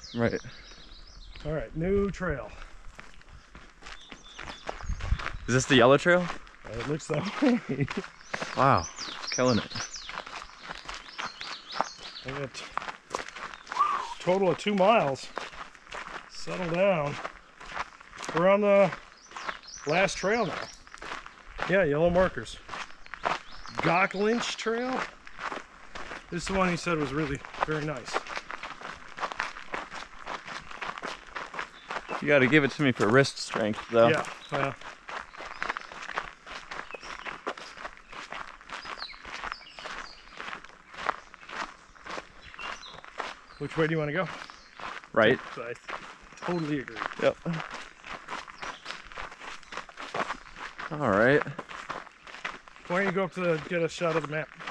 Right. All right, new trail. Is this the yellow trail? It looks that way. Wow, killing it. I got a total of 2 miles. Settle down. We're on the last trail now. Yeah, yellow markers. Goldfinch Trail. This is the one he said was really very nice. You got to give it to me for wrist strength, though. Yeah, well. Which way do you want to go? Right. I totally agree. Yep. All right. Why don't you go up to get a shot of the map?